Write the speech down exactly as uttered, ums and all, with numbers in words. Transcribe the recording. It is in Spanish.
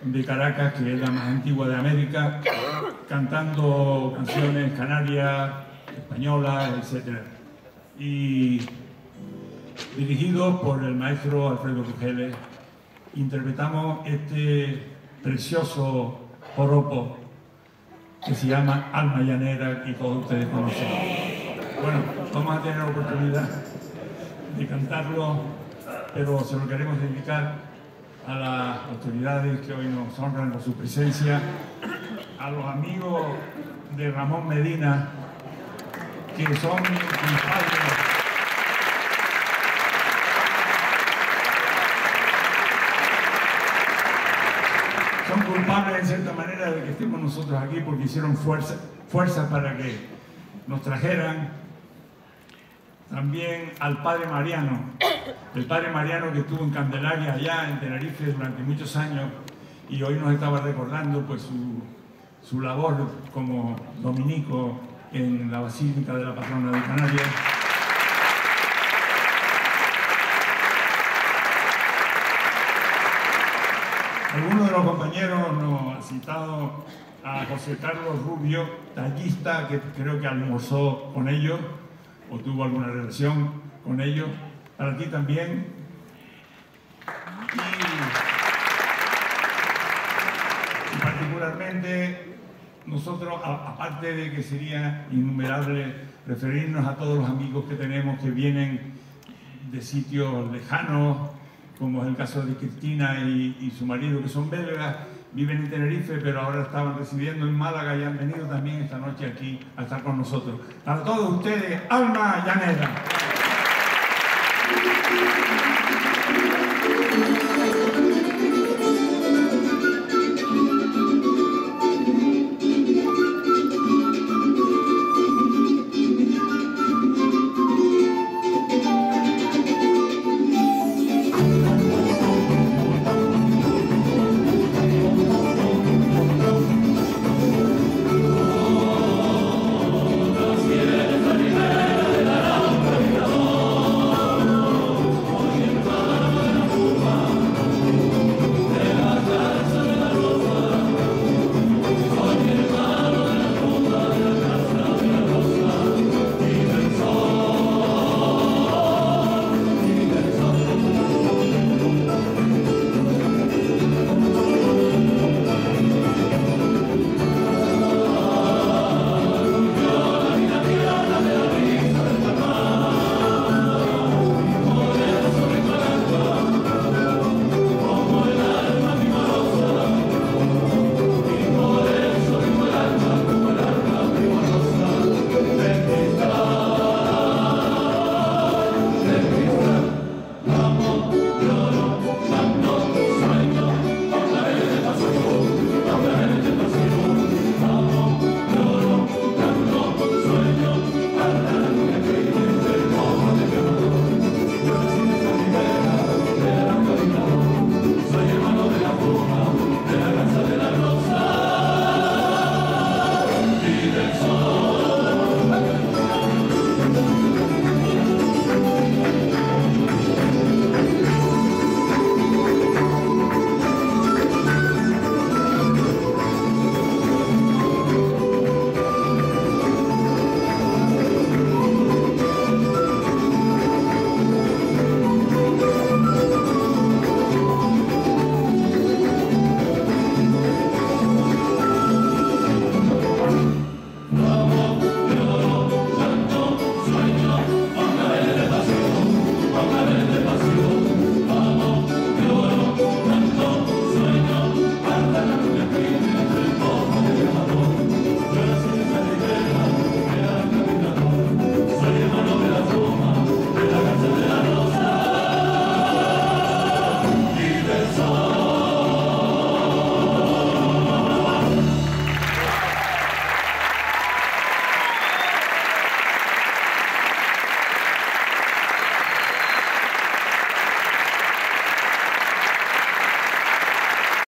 de Caracas, que es la más antigua de América, cantando canciones canarias, españolas, etcétera. Y dirigidos por el maestro Alfredo Rugeles, interpretamos este precioso joropo que se llama Alma Llanera, y todos ustedes conocen. Bueno, vamos a tener la oportunidad de cantarlo, pero se lo queremos dedicar a las autoridades que hoy nos honran con su presencia, a los amigos de Ramón Medina, que son culpables son culpables en cierta manera de que estemos nosotros aquí, porque hicieron fuerza, fuerza para que nos trajeran. También al padre Mariano, el padre Mariano que estuvo en Candelaria, allá en Tenerife, durante muchos años, y hoy nos estaba recordando pues su, su labor como dominico en la Basílica de la Patrona de Canarias. Algunos de los compañeros nos ha citado a José Carlos Rubio, tallista, que creo que almorzó con ellos o tuvo alguna relación con ellos. Para ti también. Y, y particularmente nosotros, a, aparte de que sería innumerable referirnos a todos los amigos que tenemos que vienen de sitios lejanos, como es el caso de Cristina y, y su marido, que son belgas, viven en Tenerife, pero ahora estaban residiendo en Málaga y han venido también esta noche aquí a estar con nosotros. Para todos ustedes, Alma Llanera.